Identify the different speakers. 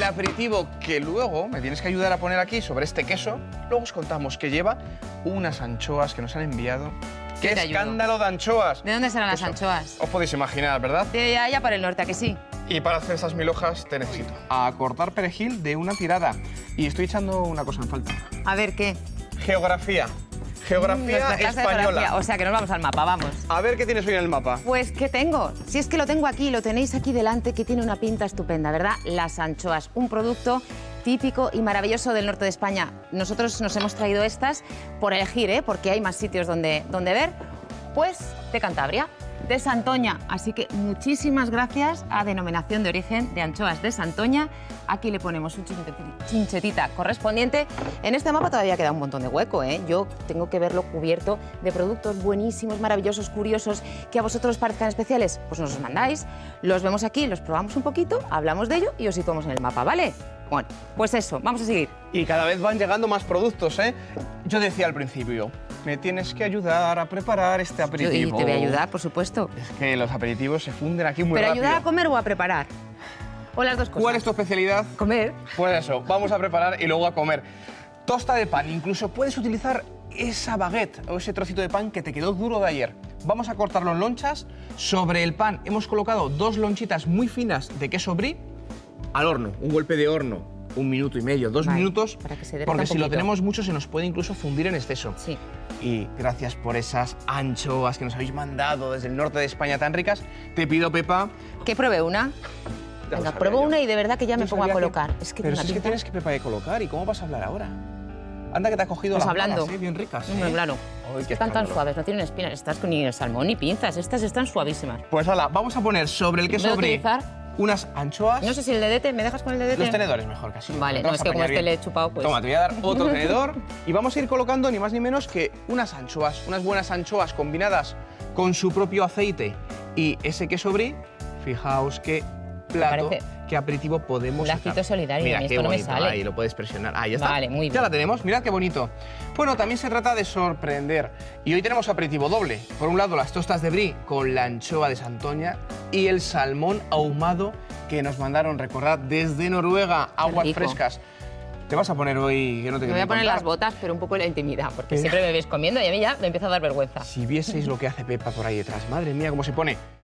Speaker 1: aperitivo que luego me tienes que ayudar a poner aquí sobre este queso. Luego os contamos que lleva unas anchoas que nos han enviado. ¡Qué escándalo de anchoas!
Speaker 2: ¿De dónde serán las anchoas?
Speaker 1: Os podéis imaginar, ¿verdad?
Speaker 2: De allá para el norte, ¿a que sí?
Speaker 1: Y para hacer esas mil hojas te necesito a cortar perejil de una tirada. Y estoy echando una cosa en falta.
Speaker 2: A ver, ¿qué?
Speaker 1: Geografía. Geografía
Speaker 2: Nuestra clase de
Speaker 1: española.
Speaker 2: geografía. O sea, que nos vamos al mapa, vamos.
Speaker 1: A ver qué tienes hoy en el mapa.
Speaker 2: Pues, ¿qué tengo? Si es que lo tengo aquí, lo tenéis aquí delante, que tiene una pinta estupenda, ¿verdad? Las anchoas, un producto típico y maravilloso del norte de España. Nosotros nos hemos traído estas por elegir, ¿eh? Porque hay más sitios donde ver. Pues de Cantabria, de Santoña. Así que muchísimas gracias a Denominación de Origen de Anchoas de Santoña. Aquí le ponemos un chinchetita correspondiente. En este mapa todavía queda un montón de hueco, ¿eh? Yo tengo que verlo cubierto de productos buenísimos, maravillosos, curiosos, que a vosotros os parezcan especiales. Pues nos los mandáis, los vemos aquí, los probamos un poquito, hablamos de ello y os situamos en el mapa, ¿vale? Bueno, pues eso, vamos a seguir.
Speaker 1: Y cada vez van llegando más productos, ¿eh? Yo decía al principio, me tienes que ayudar a preparar este aperitivo.
Speaker 2: Y te voy a ayudar, por supuesto.
Speaker 1: Es que los aperitivos se funden aquí muy
Speaker 2: ¿Pero
Speaker 1: rápido.
Speaker 2: ayudar a comer o a preparar? ¿O las dos cosas?
Speaker 1: ¿Cuál es tu especialidad?
Speaker 2: Comer.
Speaker 1: Pues eso, vamos a preparar y luego a comer. Tosta de pan, incluso puedes utilizar esa baguette o ese trocito de pan que te quedó duro de ayer. Vamos a cortarlo en lonchas. Sobre el pan hemos colocado 2 lonchitas muy finas de queso brie al horno, un golpe de horno, 1 minuto y medio, 2 minutos,
Speaker 2: para que se derrita
Speaker 1: porque
Speaker 2: un
Speaker 1: si lo
Speaker 2: poquito.
Speaker 1: tenemos mucho se nos puede incluso fundir en exceso.
Speaker 2: Sí.
Speaker 1: Y gracias por esas anchoas que nos habéis mandado desde el norte de España tan ricas. Te pido, Pepa...
Speaker 2: ¿Que pruebe una?
Speaker 1: Ya lo
Speaker 2: Venga,
Speaker 1: sabía
Speaker 2: pruebo
Speaker 1: yo.
Speaker 2: una y de verdad que ya me
Speaker 1: Yo
Speaker 2: pongo a
Speaker 1: sabía
Speaker 2: colocar. Es que
Speaker 1: pero
Speaker 2: tiene
Speaker 1: si es
Speaker 2: una
Speaker 1: que
Speaker 2: pinta.
Speaker 1: tienes que Pepa de colocar. ¿Y cómo vas a hablar ahora? Anda que te has cogido
Speaker 2: Pues
Speaker 1: las
Speaker 2: hablando.
Speaker 1: balas, ¿eh? Bien ricas.
Speaker 2: Hombre,
Speaker 1: ¿eh?
Speaker 2: claro.
Speaker 1: Ay, qué
Speaker 2: Están tan
Speaker 1: escándalo.
Speaker 2: suaves, no tienen espinas. Estas con ni salmón ni pinzas. Estas están suavísimas.
Speaker 1: Pues hala, vamos a poner sobre el queso
Speaker 2: ¿Voy a
Speaker 1: brie
Speaker 2: utilizar?
Speaker 1: unas anchoas.
Speaker 2: No sé si el dedete, ¿me dejas con el dedete?
Speaker 1: Los tenedores mejor casi.
Speaker 2: Vale,
Speaker 1: Te
Speaker 2: no,
Speaker 1: vas
Speaker 2: es
Speaker 1: a
Speaker 2: que como
Speaker 1: apañar
Speaker 2: este
Speaker 1: bien.
Speaker 2: le he chupado, pues...
Speaker 1: Toma, te voy a dar otro tenedor y vamos a ir colocando ni más ni menos que unas anchoas, unas buenas anchoas combinadas con su propio aceite y ese queso brie. Fijaos qué plato,
Speaker 2: parece
Speaker 1: qué aperitivo podemos
Speaker 2: un lacito
Speaker 1: sacar.
Speaker 2: solidario,
Speaker 1: Mira
Speaker 2: a mí
Speaker 1: qué
Speaker 2: esto no me
Speaker 1: bonito,
Speaker 2: sale.
Speaker 1: ahí lo puedes presionar. Ahí está.
Speaker 2: Vale, muy
Speaker 1: Ya
Speaker 2: bien.
Speaker 1: la tenemos, mirad qué bonito. Bueno, también se trata de sorprender y hoy tenemos aperitivo doble. Por un lado las tostas de brie con la anchoa de Santoña y el salmón ahumado que nos mandaron, recordad, desde Noruega, aguas
Speaker 2: rico.
Speaker 1: frescas. Te vas a poner hoy que no te
Speaker 2: Me voy a poner las botas, pero un poco en la intimidad, porque siempre me ves comiendo y a mí ya me empieza a dar vergüenza.
Speaker 1: Si vieseis lo que hace Pepa por ahí detrás, madre mía, cómo se pone.